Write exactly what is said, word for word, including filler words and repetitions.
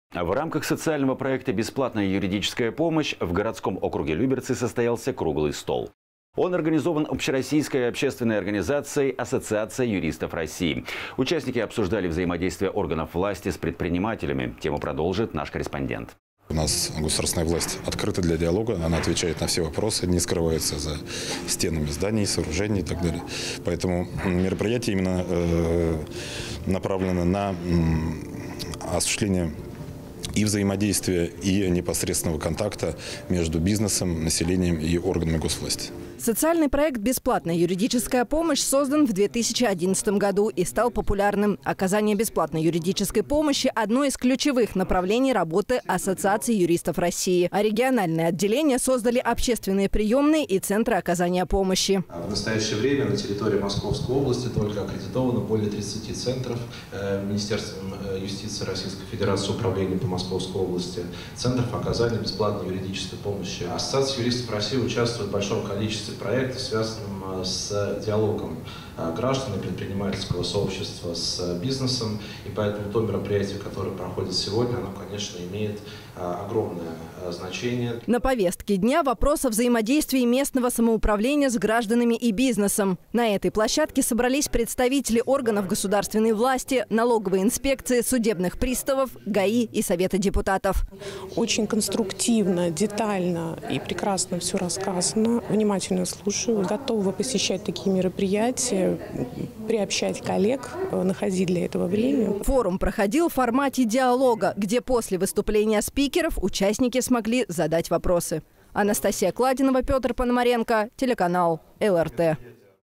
В рамках социального проекта «Бесплатная юридическая помощь» в городском округе Люберцы состоялся круглый стол. Он организован общероссийской общественной организацией «Ассоциация юристов России». Участники обсуждали взаимодействие органов власти с предпринимателями. Тему продолжит наш корреспондент. У нас государственная власть открыта для диалога, она отвечает на все вопросы, не скрывается за стенами зданий, сооружений и так далее. Поэтому мероприятие именно э, направлено на э, осуществление и взаимодействия, и непосредственного контакта между бизнесом, населением и органами госвласти. Социальный проект «Бесплатная юридическая помощь» создан в две тысячи одиннадцатом году и стал популярным. Оказание бесплатной юридической помощи – одно из ключевых направлений работы Ассоциации юристов России. А региональные отделения создали общественные приемные и центры оказания помощи. В настоящее время на территории Московской области только аккредитовано более тридцати центров Министерством юстиции Российской Федерации, Управления по Московской области, центров оказания бесплатной юридической помощи. Ассоциация юристов России участвует в большом количестве проектов, связанным с диалогом граждан и предпринимательского сообщества с бизнесом. И поэтому то мероприятие, которое проходит сегодня, оно, конечно, имеет огромное значение. На повестке дня вопрос о взаимодействии местного самоуправления с гражданами и бизнесом. На этой площадке собрались представители органов государственной власти, налоговой инспекции, судебных приставов, ГАИ и Совета депутатов. Очень конструктивно, детально и прекрасно все рассказано. Внимательно слушаю, готова посещать такие мероприятия, приобщать коллег, находить для этого время. Форум проходил в формате диалога, где после выступления спикеров участники смогли задать вопросы. Анастасия Кладинова, Петр Пономаренко, телеканал эл эр тэ.